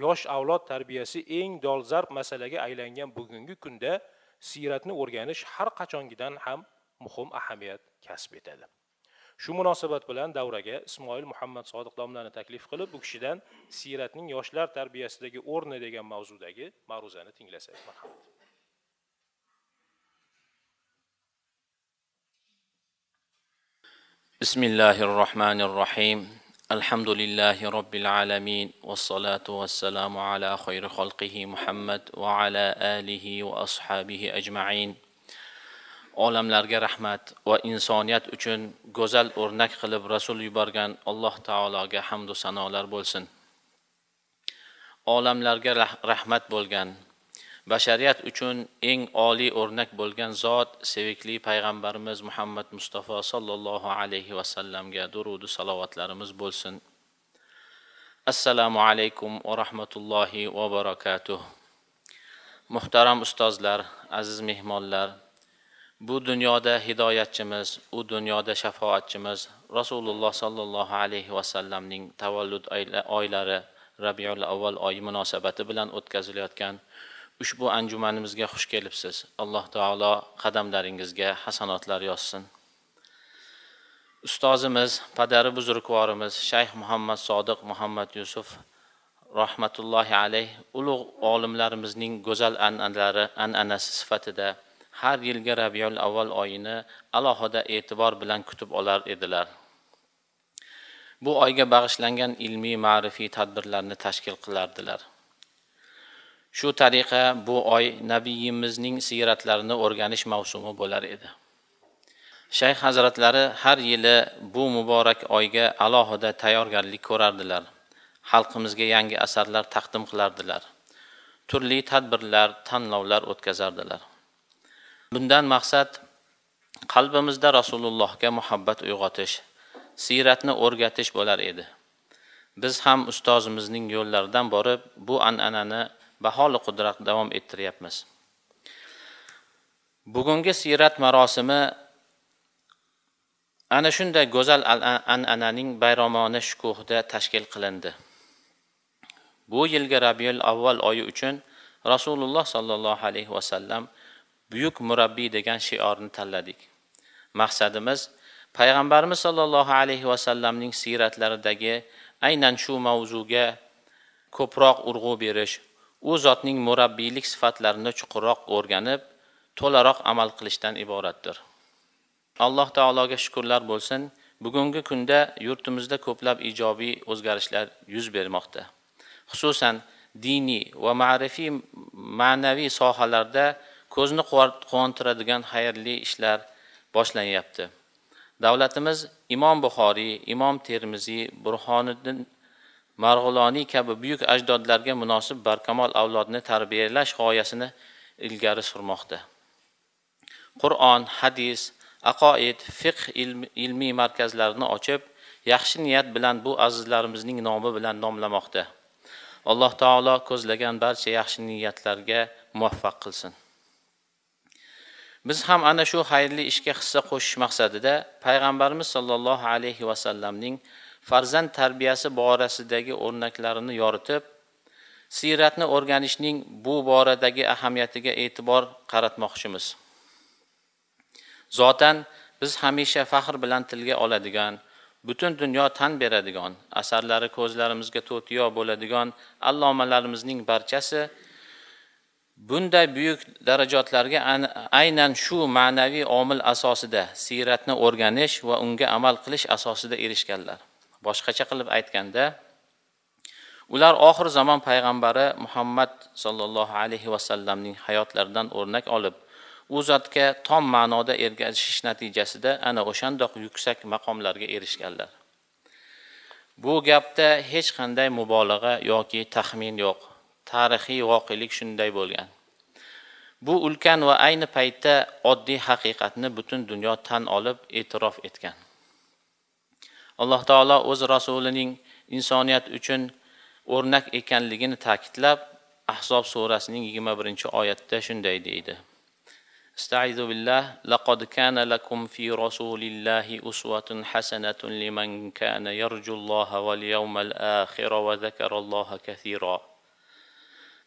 yosh avlod tarbiyasi eng dolzarb masalaga aylangan bugungi kunda siyratni o'rganish har qachongidan ham muhim ahamiyat kasb etadi. Shu munosabat bilan davraga Ismoil Muhammad Sodiq domlani taklif qilib, bu kishidan siyratning yoshlar tarbiyasidagi o'rni degan mavzudagi ma'ruzani tinglasak marhamat. Bismillahirrahmanirrahim. Alhamdulillahi robbil alamin vassalatu vassalamu ala khayri xalqihi Muhammad va ala alihi va ashabihi ajma'in. Olamlarga rahmat va insoniyat uchun go'zal o'rnak qilib rasul yuborgan Alloh taologa hamd va sanolar bo'lsin. Olamlarga rahmat bo'lgan, bashariyat uchun eng oliy o'rnak bo'lgan zot sevikli payg'ambarimiz Muhammad Mustafa sallallohu alayhi va sallamga durud va salovatlarimiz bo'lsin. Assalomu alaykum va rahmatullohi va barakatuh. Muhtaram ustozlar, aziz mehmonlar, bu dunyoda hidoyatchimiz, u dunyoda shafoatchimiz Rasululloh sallallohu alayhi va sallamning tavallud oylari Rabiul Avval oyi munosabati bilan o'tkazilayotgan ushbu anjumanimizga xush kelibsiz. Alloh taolo qadamlaringizga hasanotlar yozsin. Ustozimiz, padari buzrukvorimiz Shayx Muhammad Sodiq Muhammad Yusuf rahmatullohi alayh ulug' olimlarimizning go'zal an'anasi sifatida har yilgi Rabiul Avval oyini alohida e'tibor bilan kutib olar edilar. Bu oyga bag'ishlangan ilmiy ma'rifiy tadbirlarni tashkil qilardilar. Shu tariqa bu oy nabiyimizning siyratlarini o'rganish mavsumi bo'lar edi. Shayx hazratlari har yili bu muborak oyga alohida tayyorgarlik ko'rardilar. Xalqimizga yangi asarlar taqdim qilardilar. Turli tadbirlar, tanlovlar o'tkazardilar. Bundan maqsad qalbimizda Rasulullohga muhabbat uyg'otish, siyratni o'rgatish bo'lar edi. Biz ham ustozimizning yo'llaridan borib bu an'anani baholi qudrat davom ettiryapmiz. Bugungi siyrat marosimi ana shunday go'zal an'ananing bayramona shukuhida tashkil qilindi. Bu yilgi Rabiul Avval oyi uchun Rasululloh sallallohu alayhi va sallam buyuk murabbiy degan shiorni tanladik. Maqsadimiz payg'ambarimiz sallallohu alayhi va sallamning siyratlaridagi aynan shu mavzuga ko'proq urg'u berish, u zotning murabbiylik sifatlarini chuqurroq o'rganib, to'laroq amal qilishdan iboratdir. Alloh taologa shukrlar bo'lsin, bugungi kunda yurtimizda ko'plab ijobiy o'zgarishlar yuz bermoqda. Xususan diniy va ma'naviy sohalarda ko'zni quvontiradigan xayrli ishlar boshlanyapti. Davlatimiz Imom Buxoriy, Imom Termiziy, Burhoniddin Marg'uloniy kabi buyuk ajdodlarga munosib barkamol avlodni tarbiyalash g'oyasini ilgari surmoqda. Qur'on, hadis, aqoid, fiqh ilmiy markazlarini ochib, yaxshi niyat bilan bu azizlarimizning nomi bilan nomlamoqda. Alloh taolo ko'zlagan barcha yaxshi niyatlarga muvaffaq qilsin. Biz ham ana shu xayrli ishga hissa qo'shish maqsadida payg'ambarimiz sollallohu alayhi va sallamning farzand tarbiyasi borasidagi o'rnaklarini yoritib, siyratni o'rganishning bu boradagi ahamiyatiga e'tibor qaratmoqchimiz. Zotan biz hamisha faxr bilan tilga oladigan, butun dunyo tan beradigan, asarlari ko'zlarimizga to'tiyo bo'ladigan allomalarimizning barchasi bunday buyuk darajatlarga aynan shu ma'naviy omil asosida siyratni o'rganish va unga amal qilish asosida erishganlar. Boshqacha qilib aytganda, ular oxir zamon payg'ambari Muhammad sallallohu alayhi va sallamning hayotlaridan o'rnak olib, u zotga tom ma'noda ergashish natijasida ana o'shandoq yuksak maqomlarga erishganlar. Bu gapda hech qanday mubolag'a yoki taxmin yo'q. Tarixiy voqelik shunday bo'lgan. Bu ulkan va ayni paytda oddiy haqiqatni butun dunyo tan olib e'tirof etgan. Alloh taolo o'z rasulining insoniyat uchun o'rnak ekanligini ta'kidlab, Ahzob surasining 21-oyatda shunday deydi: Estaizu billah, laqad kana lakum fi rasulillahi uswatun hasanatun liman kana yarjulloha wal yawmal akhir va zakaralloha kathira.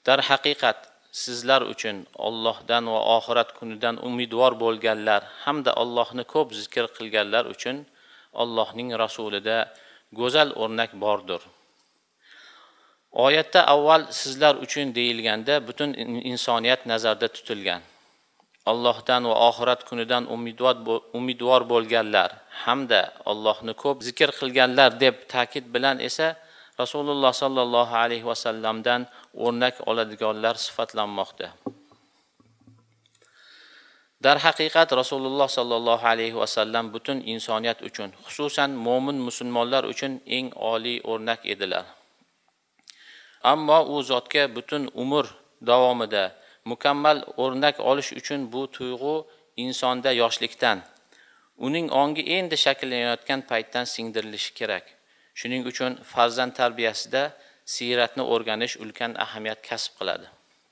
Darhaqiqat sizlar uchun Allohdan va oxirat kunidan umidvor bo'lganlar hamda Allohni ko'p zikr qilganlar uchun Allohning rasulida go'zal o'rnak bordir. Oyatda avval sizlar uchun deyilganda butun insoniyat nazarda tutilgan. Allohdan va oxirat kunidan umidvor bo'lganlar hamda Allohni ko'p zikr qilganlar deb ta'kid bilan esa Rasululloh sallallohu alayhi va sallamdan o'rnak oladiganlar sifatlanmoqda. Darhaqiqat Rasululloh sallallohu alayhi va sallam butun insoniyat uchun, xususan mo'min musulmonlar uchun eng oliy o'rnak edilar. Ammo u zotga butun umr davomida mukammal o'rnak olish uchun bu tuyg'u insonda yoshlikdan, uning ongi endi shakllanayotgan paytdan singdirilishi kerak. Shuning uchun farzand tarbiyasida siyratni o'rganish ulkan ahamiyat kasb qiladi.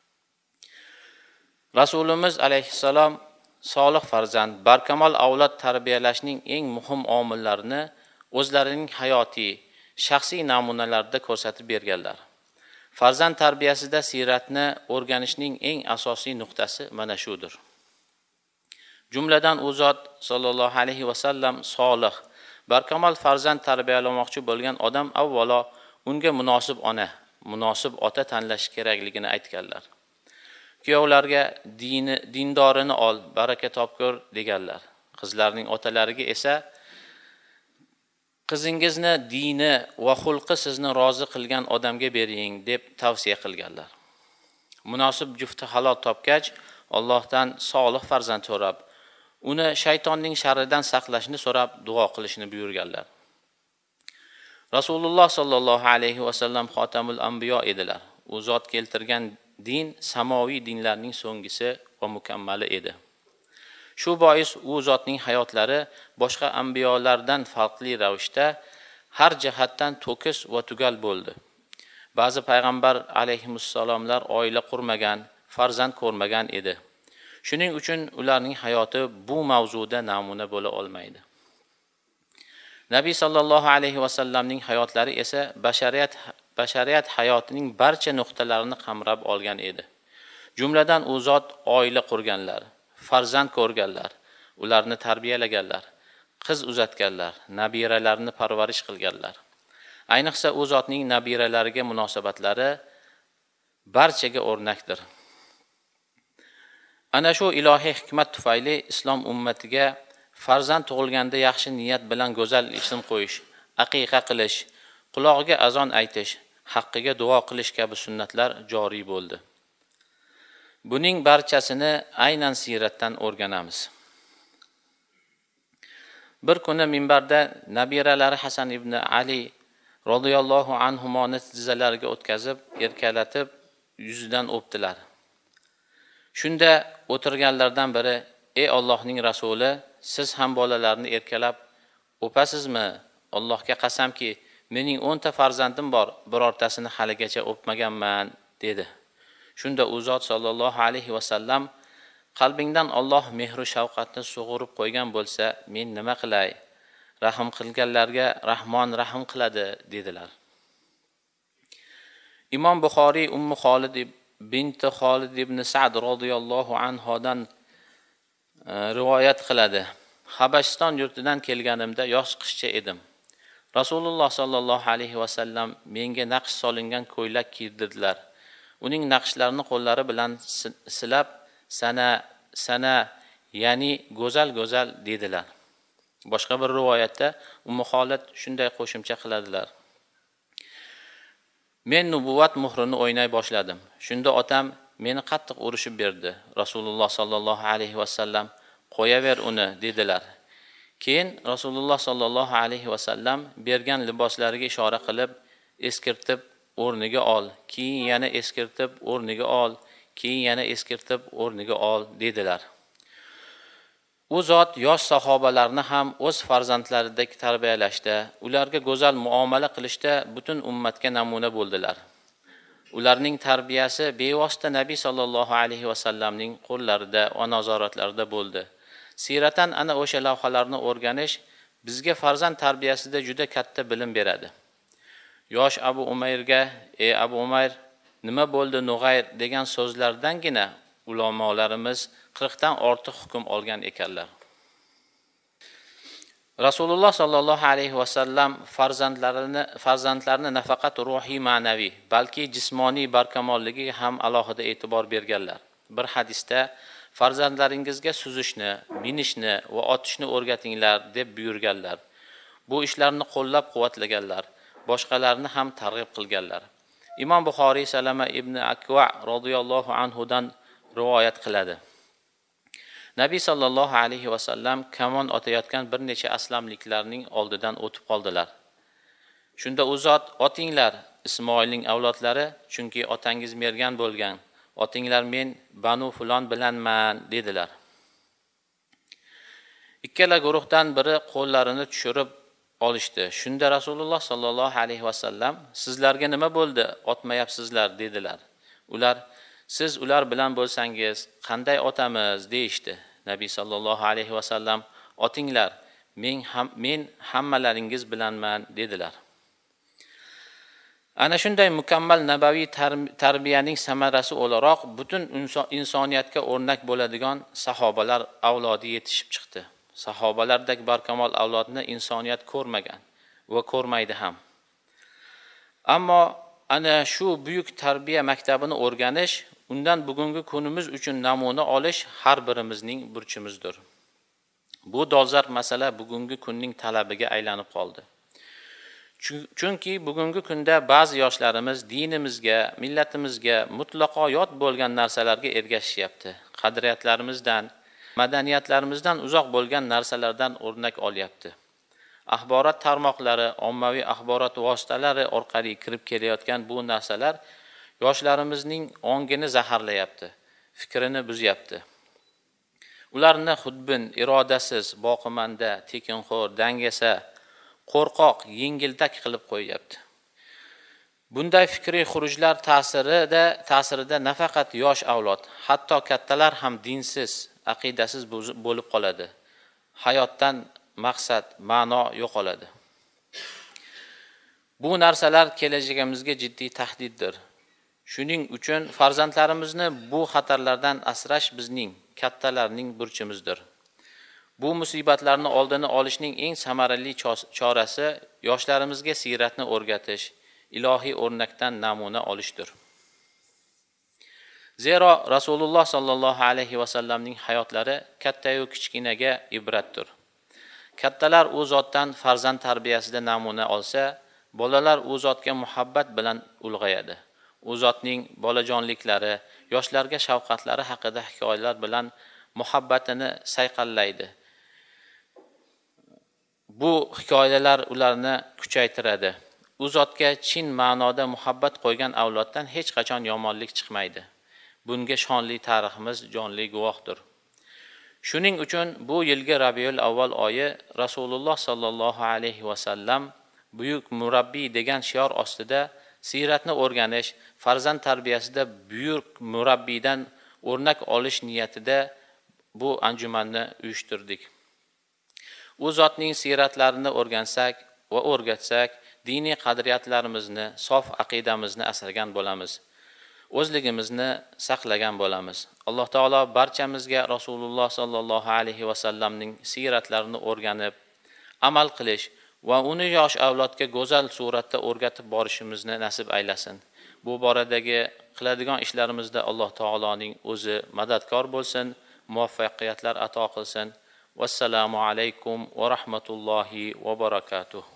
Rasulimiz alayhissalom solih farzand, barkamol avlod tarbiyalashning eng muhim omillarini o'zlarining hayotiy, shaxsiy namunalarida ko'rsatib berganlar. Farzand tarbiyasida siyratni o'rganishning eng asosiy nuqtasi mana shudir. Jumladan u zot sallallohu alayhi va sallam solih, barkamol farzand tarbiyalamoqchi bo'lgan odam avvalo unga munosib ona, munosib ota tanlash kerakligini aytganlar. Kuyovlarga dindorini ol, baraka topko'r deganlar. Qizlarning otalariga esa qizingizni dini va xulqi sizni rozi qilgan odamga bering deb tavsiya qilganlar. Munosib jufti halol topgach, Allohdan solih farzand so'rab, uni shaytonning sharridan saqlashni so'rab duo qilishni buyurganlar. Rasululloh sallallohu alayhi va sallam xotamul anbiyo edilar. U zot keltirgan din samoviy dinlarning so'nggisi va mukammali edi. Shu bois u zotning hayotlari boshqa anbiyolardan farqli ravishda har jihatdan to'kis va tugal bo'ldi. Ba'zi payg'ambar alayhimussalomlar oila qurmagan, farzand ko'rmagan edi. Shuning uchun ularning hayoti bu mavzuda namuna bo'la olmaydi. Nabiy sallallohu alayhi va sallamning hayotlari esa bashariyat hayotining barcha nuqtalarini qamrab olgan edi. Jumladan u zot oila qurganlar, farzand ko'rganlar, ularni tarbiyalaganlar, qiz uzatganlar, nabiralarni parvarish qilganlar. Ayniqsa u zotning nabiralariga munosabatlari barchaga o'rnakdir. Ana shu ilohiy hikmat tufayli islom ummatiga farzand tug'ilganda yaxshi niyat bilan go'zal ism qo'yish, aqiqa qilish, qulog'iga azon aytish, haqqiga duo qilish kabi sunnatlar joriy bo'ldi. Buning barchasini aynan siyratdan o'rganamiz. Bir kuni minbarda nabiralari Hasan ibn Ali radhiyallohu anhumoni tizzalariga o'tkazib, erkalatib, yuzidan o'pdilar. Shunda o'tirganlardan biri: "Ey Allohning rasuli, siz ham bolalarni erkalab o'pasizmi? Allohga qasamki, mening 10 ta farzandim bor, birortasini haligacha o'pmaganman" dedi. Shunda u zot sallallohu alayhi va sallam: "Qalbingdan Alloh mehru shafqatni sug'urib qo'ygan bo'lsa, men nima qilay? Rahm qilganlarga Rahmon rahm qiladi" dedilar. Imom Buxoriy Ummu Xolid binti Xolid ibn Sa'd radhiyallohu anhodan rivoyat qiladi. Habashiston yurtidan kelganimda yosh qizcha edim. Rasululloh sallallohu alayhi va sallam menga naqsh solingan ko'ylak kiydirdilar. Uning naqshlarini qo'llari bilan silab, sana, ya'ni go'zal dedilar. Boshqa bir rivoyatda Ummu Xolid shunday qo'shimcha qiladilar: "Men nubuvat muhrini o'ynay boshladim. Shunda otam meni qattiq urishib berdi. Rasululloh sallallohu alayhi va sallam qo'yaver uni dedilar. Keyin Rasululloh sallallohu alayhi va sallam bergan liboslariga ishora qilib, eskirtib o'rniga ol, keyin yana eskirtib o'rniga ol, keyin yana eskirtib o'rniga ol dedilar." U zot yosh sahobalarni ham o'z farzandlaridek tarbiyalashda, ularga go'zal muomala qilishda butun ummatga namuna bo'ldilar. Ularning tarbiyasi bevosita Nabiy sallallohu alayhi va sallamning qo'llarida va nazoratlarida bo'ldi. Siratan ana o'sha lavhalarni o'rganish bizga farzand tarbiyasida juda katta bilim beradi. Yosh Abu Umayrga: "Ey Abu Umayr, nima bo'ldi Nug'ayr degan so'zlardangina ulamolarimiz 40 dan ortiq hukm olgan ekanlar. Rasululloh sallallohu alayhi vasallam farzandlarini nafaqat ruhiy ma'naviy, balki jismoniy barkamolligiga ham alohida e'tibor berganlar. Bir hadisda farzandlaringizga suzishni, minishni va otishni o'rgatinglar deb buyurganlar. Bu ishlarni qo'llab-quvvatlaganlar, boshqalarni ham targ'ib qilganlar. Imom Buxoriy Salama ibn Akva radhiyallohu anhudan rivoyat qiladi. Nabiy sallallohu alayhi vasallam kamon otayotgan bir necha aslamliklarning oldidan o'tib qoldilar. Shunda u zot, otinglar Ismoilning avlodlari, chunki otangiz mergan bo'lgan. Otinglar men Banu fulon bilanman dedilar. Ikkala guruhdan biri qo'llarini tushirib olishdi. Shunda Rasululloh sallallohu alayhi vasallam, sizlarga nima bo'ldi? Otmayapsizlar dedilar. Ular, siz ular bilan bo'lsangiz qanday otamiz deyishdi. Nabiy sallallohu alayhi vasallam, otinglar, men hammalaringiz bilanman dedilar. Ana shunday mukammal nabaviy tarbiyaning samarasi o'laroq butun insoniyatga o'rnak bo'ladigan sahobalar avlodi yetishib chiqdi. Sahobalardek barkamol avlodni insoniyat ko'rmagan va ko'rmaydi ham. Ammo ana shu buyuk tarbiya maktabini o'rganish, undan bugungi kunimiz uchun namuna olish har birimizning burchimizdir. Bu dolzarb masala bugungi kunning talabiga aylanib qoldi. Chunki bugungi kunda ba'zi yoshlarimiz dinimizga, millatimizga mutlaqo yot bo'lgan narsalarga ergashishyapti. Qadriyatlarimizdan, madaniyatlarimizdan uzoq bo'lgan narsalardan o'rnak olyapti. Axborot tarmoqlari, ommaviy axborot vositalari orqali kirib kelayotgan bu narsalar yoshlarimizning ongini zaharlayapti, fikrini buzyapti. Ularni xudbin, irodasiz, boqimanda, tekinxo'r, dangasa, qo'rqoq, yengiltak qilib qo'yyapti. Bunday fikriy xurujlar ta'sirida nafaqat yosh avlod, hatto kattalar ham dinsiz, aqidasiz bo'lib qoladi. Hayotdan maqsad, ma'no yo'qoladi. Bu narsalar kelajagimizga jiddiy tahdiddir. Shuning uchun farzandlarimizni bu xatarlardan asrash bizning, kattalarning burchimizdir. Bu musibatlarni oldini olishning eng samarali chorasi yoshlarimizga siyratni o'rgatish, ilohiy o'rnakdan namuna olishdir. Zero Rasululloh sallallohu alayhi vasallamning hayotlari katta-yu kichkinaga ibratdir. Kattalar u zotdan farzand tarbiyasida namuna olsa, bolalar u zotga muhabbat bilan ulg'ayadi. U zotning bolajonliklari, yoshlarga shafqatlari haqida hikoyalar bilan muhabbatini sayqallaydi. Bu hikoyalar ularni kuchaytiradi. U zotga chin ma'noda muhabbat qo'ygan avloddan hech qachon yomonlik chiqmaydi. Bunga shonli tariximiz jonli guvohdir. Shuning uchun bu yilgi Rabiul Avval oyi Rasululloh sallallohu alayhi vasallam buyuk murabbiy degan shior ostida siyratni o'rganish, farzand tarbiyasida buyuk murabbiydan o'rnak olish niyatida bu anjumanni uyushtirdik. U zotning siyratlarini o'rgansak va o'rgatsak, diniy qadriyatlarimizni, sof aqidamizni asragan bo'lamiz. O'zligimizni saqlagan bo'lamiz. Alloh taolo barchamizga Rasululloh sallallohu alayhi vasallamning siyratlarini o'rganib, amal qilish va uni yosh avlodga go'zal suratda o'rgatib borishimizni nasib aylasin. Bu boradagi qiladigan ishlarimizda Alloh taoloning o'zi madadkor bo'lsin, muvaffaqiyatlar ato qilsin. Vassalamu alaykum va rahmatullohi va barakatuh.